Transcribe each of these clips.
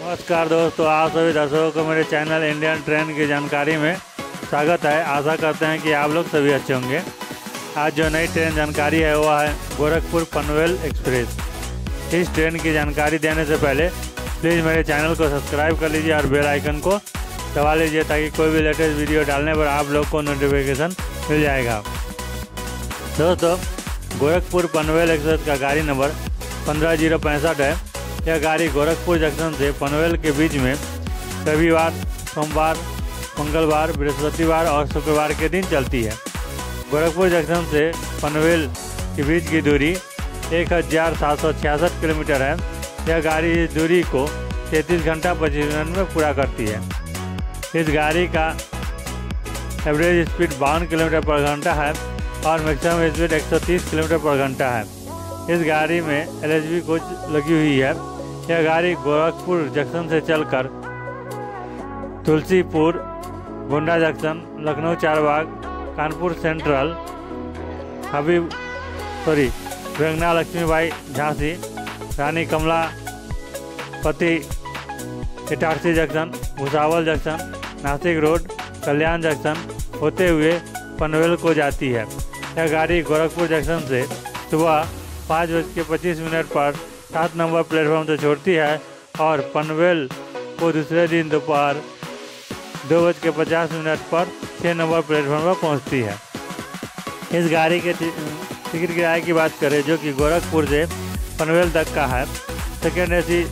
नमस्कार दोस्तों, आप सभी दर्शकों को मेरे चैनल इंडियन ट्रेन की जानकारी में स्वागत है। आशा करते हैं कि आप लोग सभी अच्छे होंगे। आज जो नई ट्रेन जानकारी है वह है गोरखपुर पनवेल एक्सप्रेस। इस ट्रेन की जानकारी देने से पहले प्लीज़ मेरे चैनल को सब्सक्राइब कर लीजिए और बेल आइकन को दबा लीजिए ताकि कोई भी लेटेस्ट वीडियो डालने पर आप लोग को नोटिफिकेशन मिल जाएगा। दोस्तों, गोरखपुर पनवेल एक्सप्रेस का गाड़ी नंबर 15065 है। यह गाड़ी गोरखपुर जंक्शन से पनवेल के बीच में रविवार, सोमवार, मंगलवार, बृहस्पतिवार और शुक्रवार के दिन चलती है। गोरखपुर जंक्शन से पनवेल के बीच की दूरी 1766 किलोमीटर है। यह गाड़ी इस दूरी को 33 घंटा 25 मिनट में पूरा करती है। इस गाड़ी का एवरेज स्पीड 52 किलोमीटर पर घंटा है और मैक्सिमम स्पीड 130 किलोमीटर पर घंटा है। इस गाड़ी में LHB कोच लगी हुई है। यह गाड़ी गोरखपुर जंक्शन से चलकर Tulsipur, Gonda junction, Lucknow Charbagh, Kanpur central, Virangana Lakshmibai Jhansi, Rani Kamlapati, Itarsi junction, Bhusawal junction, Nashik road, Kalyan junction होते हुए पनवेल को जाती है। यह गाड़ी गोरखपुर जंक्शन से सुबह 5:25 पर 7 नंबर प्लेटफॉर्म से छोड़ती है और पनवेल को दूसरे दिन दोपहर 2:50 पर 6 नंबर प्लेटफॉर्म पर पहुंचती है। इस गाड़ी के टिकट किराए की बात करें जो कि गोरखपुर से पनवेल तक का है। सेकेंड AC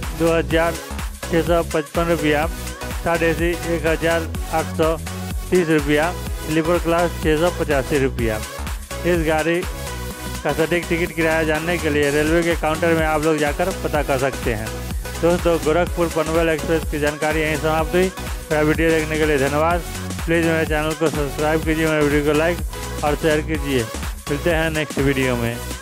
2655 रुपया, थर्ड AC 1830 रुपया, स्लीपर क्लास 685 रुपया। इस गाड़ी का सटीक टिकट किराया जानने के लिए रेलवे के काउंटर में आप लोग जाकर पता कर सकते हैं। दोस्तों, गोरखपुर पनवेल एक्सप्रेस की जानकारी यहीं समाप्त हुई। मेरा वीडियो देखने के लिए धन्यवाद। प्लीज़ मेरे चैनल को सब्सक्राइब कीजिए, मेरे वीडियो को लाइक और शेयर कीजिए। मिलते हैं नेक्स्ट वीडियो में।